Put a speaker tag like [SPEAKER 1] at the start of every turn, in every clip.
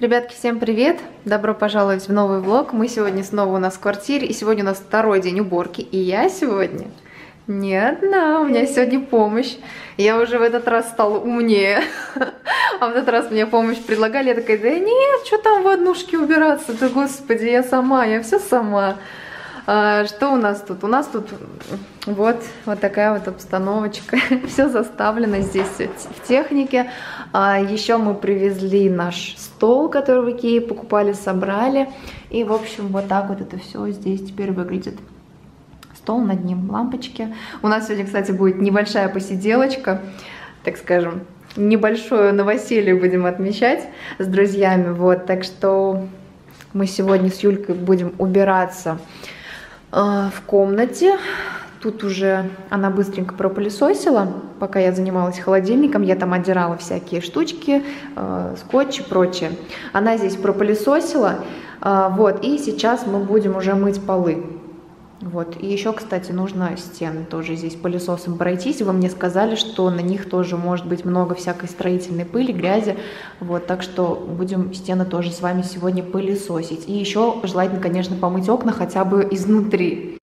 [SPEAKER 1] Ребятки, всем привет! Добро пожаловать в новый влог. Мы сегодня снова у нас в квартире, и сегодня у нас второй день уборки. И я сегодня не одна, у меня сегодня помощь. Я уже в этот раз стала умнее. А в этот раз мне помощь предлагали, я такая, да нет, что там в однушке убираться? Да господи, я сама, я все сама. Что у нас тут? У нас тут вот такая вот обстановочка. Все заставлено здесь в технике. Еще мы привезли наш стол, который в Икее покупали, собрали. И, в общем, вот так вот это все здесь теперь выглядит. Стол, над ним лампочки. У нас сегодня, кстати, будет небольшая посиделочка, так скажем, небольшое новоселье будем отмечать с друзьями. Вот, так что мы сегодня с Юлькой будем убираться в комнате. Тут уже она быстренько пропылесосила, пока я занималась холодильником, я там отдирала всякие штучки, скотч и прочее. Она здесь пропылесосила, вот, и сейчас мы будем уже мыть полы. Вот, и еще, кстати, нужно стены тоже здесь пылесосом пройтись. Вы мне сказали, что на них тоже может быть много всякой строительной пыли, грязи. Вот, так что будем стены тоже с вами сегодня пылесосить. И еще желательно, конечно, помыть окна хотя бы изнутри.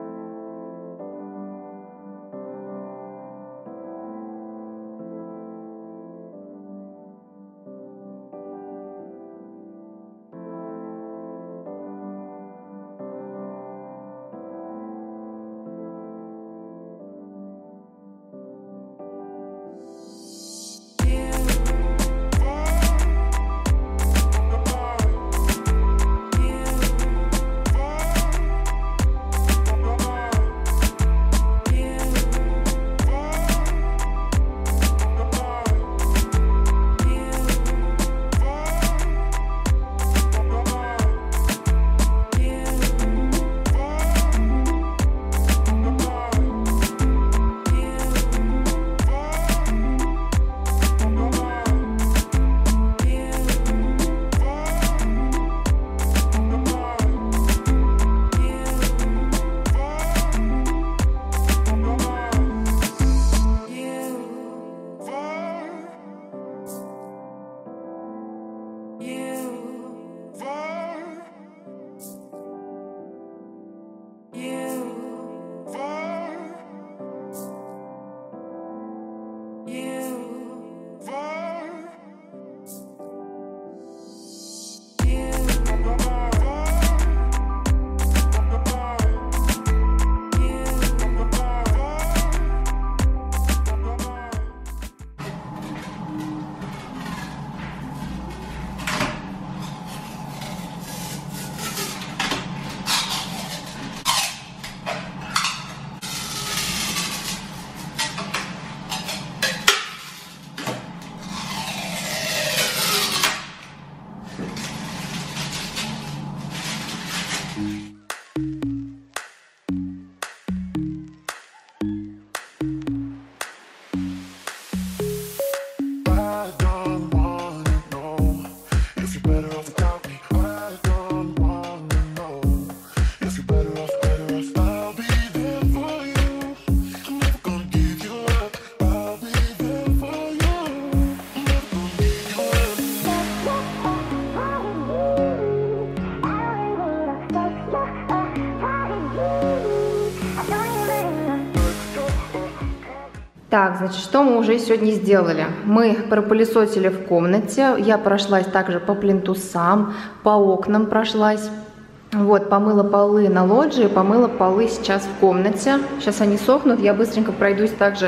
[SPEAKER 1] Так, значит, что мы уже сегодня сделали? Мы пропылесосили в комнате, я прошлась также по плинтусам, по окнам прошлась. Вот, помыла полы на лоджии, помыла полы сейчас в комнате. Сейчас они сохнут, я быстренько пройдусь также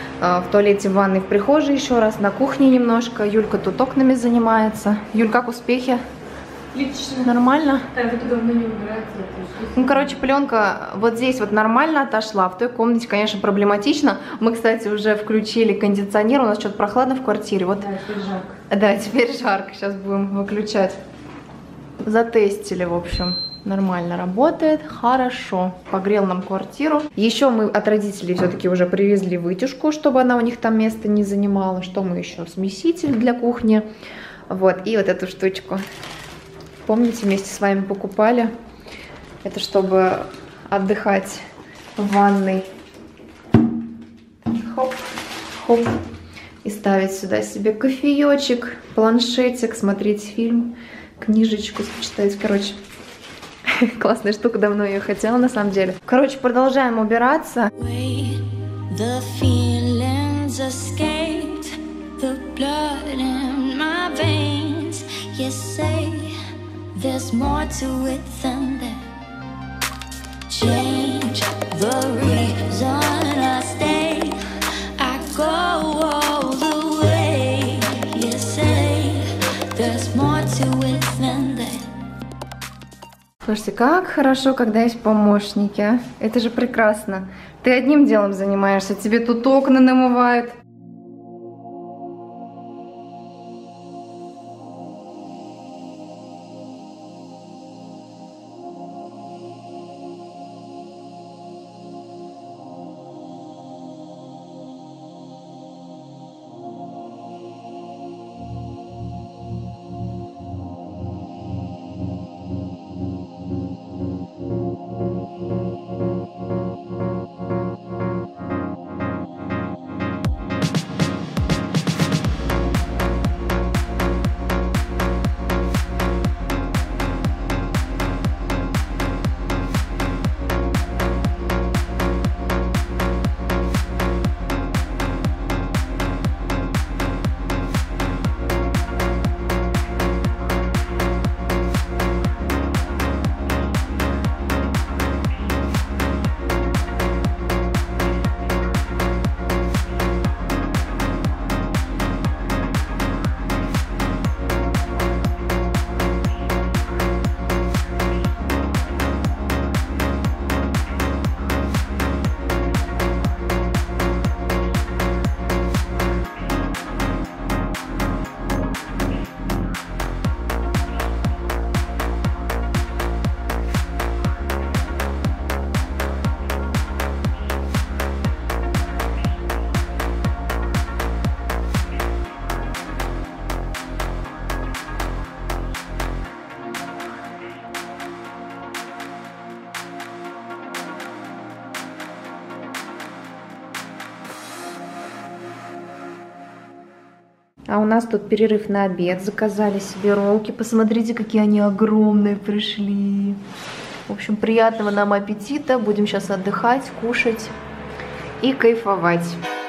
[SPEAKER 1] в туалете, в ванной, в прихожей еще раз, на кухне немножко. Юлька тут окнами занимается. Юль, как успехи?
[SPEAKER 2] Отлично.
[SPEAKER 1] Нормально?
[SPEAKER 2] Так, это давно не убирается.
[SPEAKER 1] Ну, короче, пленка вот здесь вот нормально отошла. В той комнате, конечно, проблематично. Мы, кстати, уже включили кондиционер. У нас что-то прохладно в квартире. Вот.
[SPEAKER 2] Да, теперь жарко.
[SPEAKER 1] Да, теперь жарко. Сейчас будем выключать. Затестили, в общем. Нормально работает, хорошо. Погрел нам квартиру. Еще мы от родителей все-таки уже привезли вытяжку, чтобы она у них там место не занимала. Что мы еще? Смеситель для кухни. Вот, и вот эту штучку. Помните, вместе с вами покупали? Это чтобы отдыхать в ванной. Хоп, хоп. И ставить сюда себе кофеечек, планшетик, смотреть фильм, книжечку читать. Короче, классная штука, давно ее хотела на самом деле. Короче, продолжаем убираться. Слушайте, как хорошо, когда есть помощники, а? Это же прекрасно. Ты одним делом занимаешься, тебе тут окна намывают. А у нас тут перерыв на обед. Заказали себе роллки. Посмотрите, какие они огромные пришли. В общем, приятного нам аппетита. Будем сейчас отдыхать, кушать и кайфовать.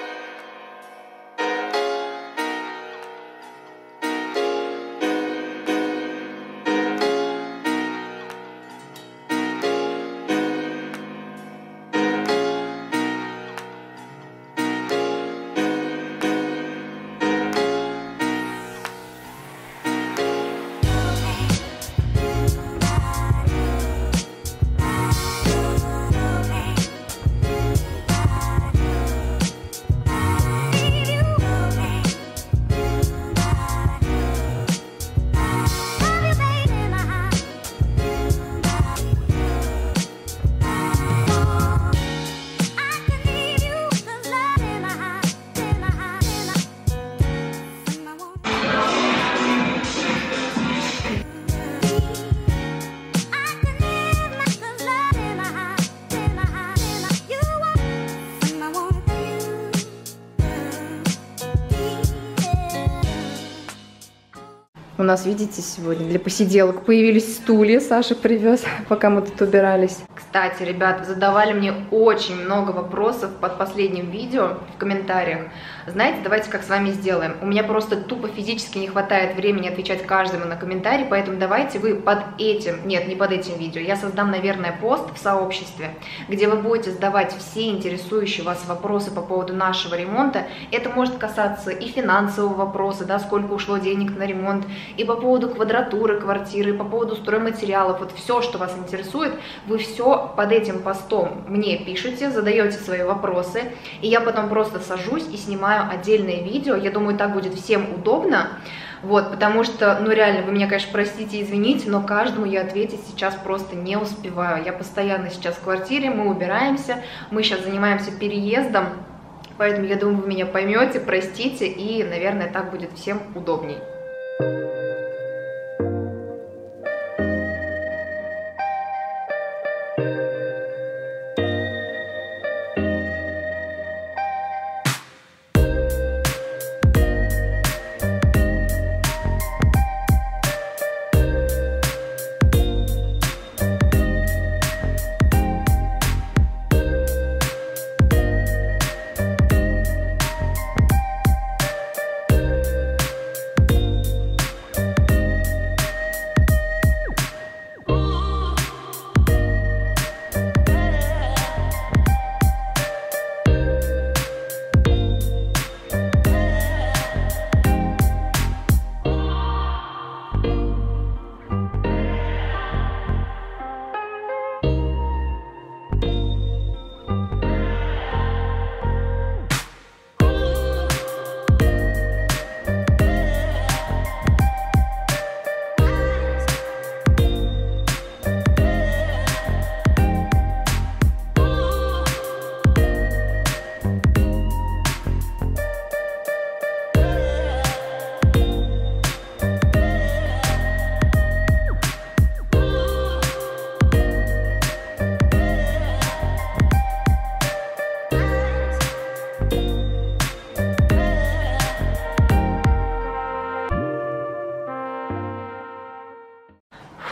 [SPEAKER 1] У нас, видите, сегодня для посиделок появились стулья, Саша привез, пока мы тут убирались. Кстати, ребят, задавали мне очень много вопросов под последним видео в комментариях. Знаете, давайте как с вами сделаем. У меня просто тупо физически не хватает времени отвечать каждому на комментарий, поэтому давайте вы под этим, нет, не под этим видео, я создам, наверное, пост в сообществе, где вы будете задавать все интересующие вас вопросы по поводу нашего ремонта. Это может касаться и финансового вопроса, да, сколько ушло денег на ремонт, и по поводу квадратуры квартиры, и по поводу стройматериалов, вот все, что вас интересует, вы все под этим постом мне пишите, задаете свои вопросы, и я потом просто сажусь и снимаю отдельное видео. Я думаю, так будет всем удобно, вот, потому что, ну реально, вы меня, конечно, простите, извините, но каждому я ответить сейчас просто не успеваю. Я постоянно сейчас в квартире, мы убираемся, мы сейчас занимаемся переездом, поэтому я думаю, вы меня поймете, простите, и, наверное, так будет всем удобней.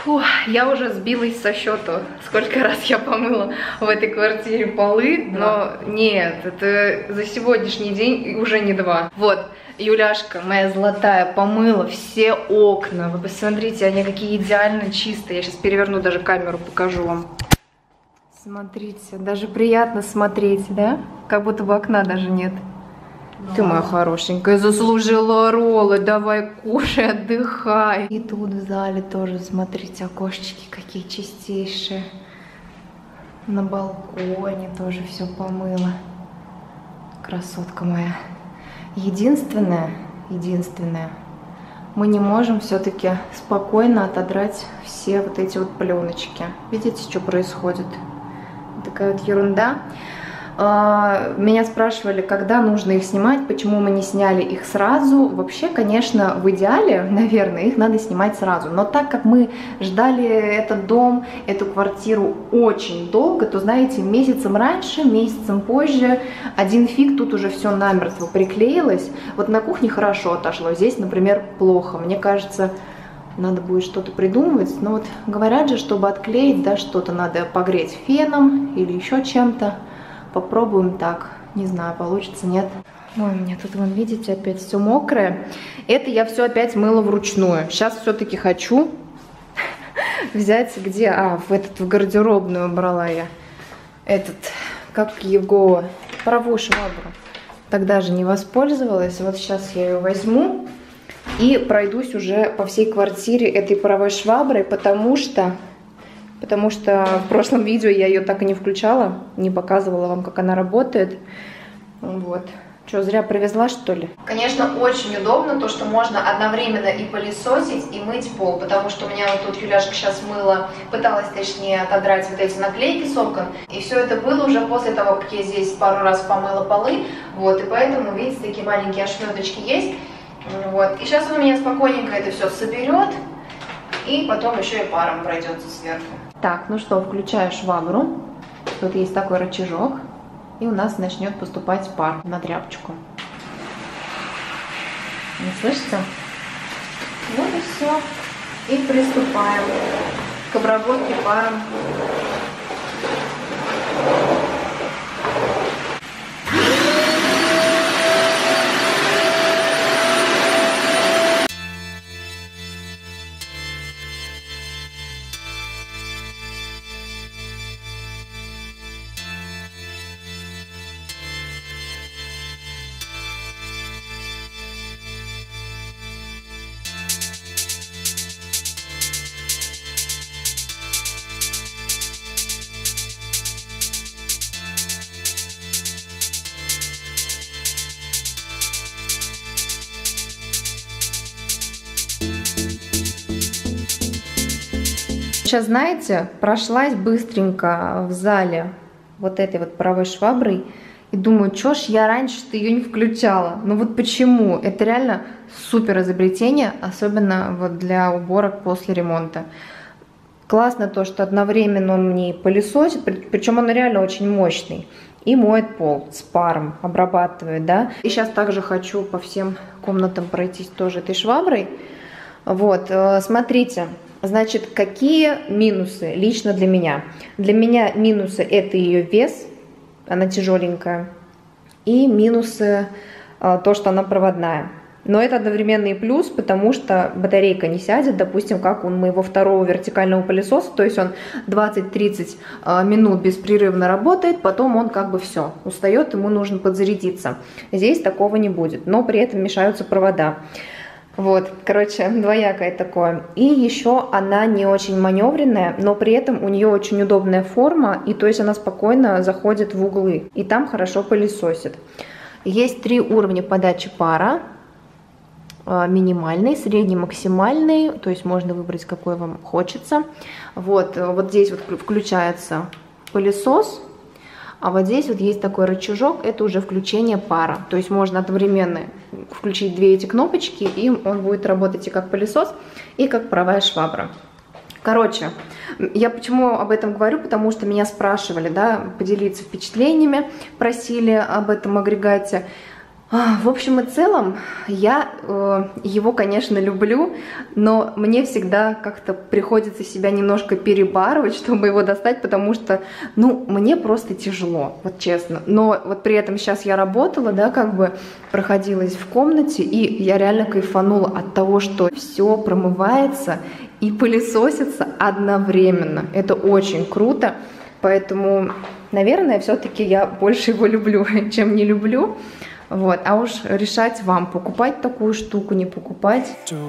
[SPEAKER 1] Фу, я уже сбилась со счету, сколько раз я помыла в этой квартире полы, но нет, это за сегодняшний день уже не 2. Вот, Юляшка, моя золотая, помыла все окна. Вы посмотрите, они какие идеально чистые. Я сейчас переверну даже камеру, покажу вам. Смотрите, даже приятно смотреть, да? Как будто бы окна даже нет. Ты моя хорошенькая, заслужила роллы, давай кушай, отдыхай. И тут в зале тоже, смотрите, окошечки какие чистейшие. На балконе тоже все помыла. Красотка моя. Единственное, мы не можем все-таки спокойно отодрать все вот эти вот пленочки. Видите, что происходит? Такая вот ерунда. Меня спрашивали, когда нужно их снимать, почему мы не сняли их сразу. Вообще, конечно, в идеале, наверное, их надо снимать сразу. Но так как мы ждали этот дом, эту квартиру очень долго, то, знаете, месяцем раньше, месяцем позже, один фиг, тут уже все намертво приклеилось. Вот на кухне хорошо отошло, здесь, например, плохо. Мне кажется, надо будет что-то придумывать. Но вот говорят же, чтобы отклеить, да, что-то надо погреть феном или еще чем-то. Попробуем так. Не знаю, получится, нет. Ой, у меня тут, вы видите, опять все мокрое. Это я все опять мыла вручную. Сейчас все-таки хочу взять, где... в гардеробную брала я этот, как его, паровую швабру. Тогда же не воспользовалась. Вот сейчас я ее возьму и пройдусь уже по всей квартире этой паровой шваброй, потому что в прошлом видео я ее так и не включала, не показывала вам, как она работает. Вот. Что, зря привезла, что ли? Конечно, очень удобно то, что можно одновременно и пылесосить, и мыть пол, потому что у меня вот тут Юляшка сейчас мыла, пыталась, точнее, отодрать вот эти наклейки с окон, и все это было уже после того, как я здесь пару раз помыла полы, вот, и поэтому, видите, такие маленькие ошметочки есть, вот. И сейчас он у меня спокойненько это все соберет, и потом еще и паром пройдется сверху. Так, ну что, включаю швабру. Тут есть такой рычажок. И у нас начнет поступать пар на тряпочку. Не слышите? Вот и все. И приступаем к обработке паром. Сейчас, знаете, прошлась быстренько в зале вот этой вот паровой шваброй и думаю, чё ж я раньше-то ее не включала. Ну вот почему? Это реально супер изобретение, особенно вот для уборок после ремонта. Классно то, что одновременно он мне пылесосит, причем он реально очень мощный, и моет пол с паром, обрабатывает, да. И сейчас также хочу по всем комнатам пройтись тоже этой шваброй. Вот, смотрите. Значит, какие минусы лично для меня? Для меня минусы — это ее вес, она тяжеленькая, и минусы то, что она проводная. Но это одновременно и плюс, потому что батарейка не сядет, допустим, как у моего второго вертикального пылесоса, то есть он 20-30 минут беспрерывно работает, потом он как бы все, устает, ему нужно подзарядиться. Здесь такого не будет, но при этом мешаются провода. Вот, короче, двоякое такое. И еще она не очень маневренная, но при этом у нее очень удобная форма, и то есть она спокойно заходит в углы, и там хорошо пылесосит. Есть 3 уровня подачи пара. Минимальный, средний, максимальный, то есть можно выбрать, какой вам хочется. Вот, вот здесь вот включается пылесос. А вот здесь вот есть такой рычажок, это уже включение пара. То есть можно одновременно включить 2 эти кнопочки, и он будет работать и как пылесос, и как паровая швабра. Короче, я почему об этом говорю, потому что меня спрашивали, да, поделиться впечатлениями, просили об этом агрегате. В общем и целом, я его, конечно, люблю, но мне всегда как-то приходится себя немножко перебарывать, чтобы его достать, потому что, ну, мне просто тяжело, вот честно. Но вот при этом сейчас я работала, да, как бы проходилась в комнате, и я реально кайфанула от того, что все промывается и пылесосится одновременно. Это очень круто, поэтому, наверное, все-таки я больше его люблю, чем не люблю. Вот, а уж решать вам, покупать такую штуку, не покупать.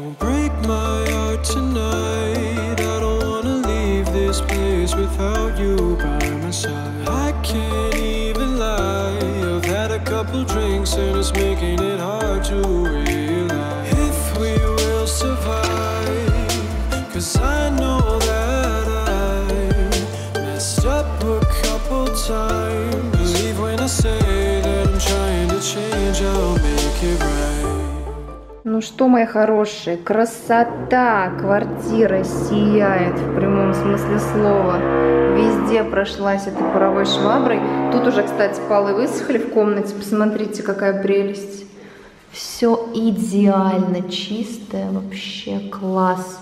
[SPEAKER 1] Ну что, мои хорошие, красота! Квартира сияет в прямом смысле слова. Везде прошлась этой паровой шваброй. Тут уже, кстати, полы высохли в комнате. Посмотрите, какая прелесть. Все идеально чистое, вообще класс.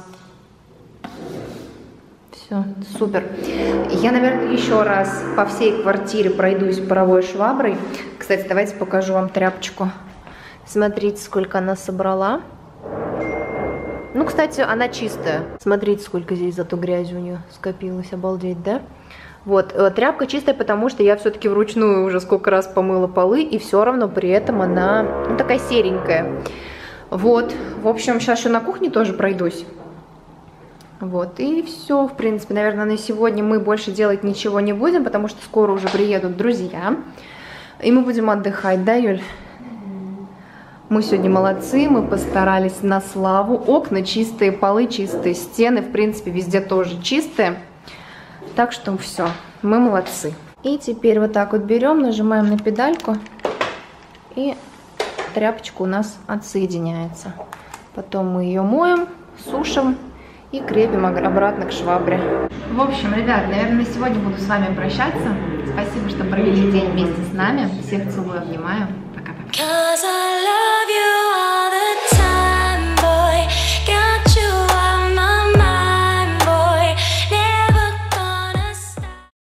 [SPEAKER 1] Все, супер. Я, наверное, еще раз по всей квартире пройдусь паровой шваброй. Кстати, давайте покажу вам тряпочку. Смотрите, сколько она собрала. Ну, кстати, она чистая. Смотрите, сколько здесь зато грязи у нее скопилось. Обалдеть, да? Вот, тряпка чистая, потому что я все-таки вручную уже сколько раз помыла полы, и все равно при этом она, ну, такая серенькая. Вот, в общем, сейчас еще на кухне тоже пройдусь. Вот, и все, в принципе, наверное, на сегодня мы больше делать ничего не будем, потому что скоро уже приедут друзья. И мы будем отдыхать, да, Юль? Мы сегодня молодцы, мы постарались на славу. Окна чистые, полы чистые, стены, в принципе, везде тоже чистые. Так что все, мы молодцы. И теперь вот так вот берем, нажимаем на педальку, и тряпочка у нас отсоединяется. Потом мы ее моем, сушим и крепим обратно к швабре. В общем, ребят, наверное, на сегодня буду с вами прощаться. Спасибо, что провели день вместе с нами. Всех целую, обнимаю. Пока-пока.